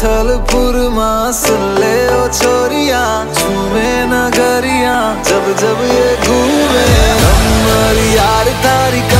थलपुर माँ सुन ले ओ छोरिया, झूमे नगरिया जब जब ये घूमे। हमारी यार तारी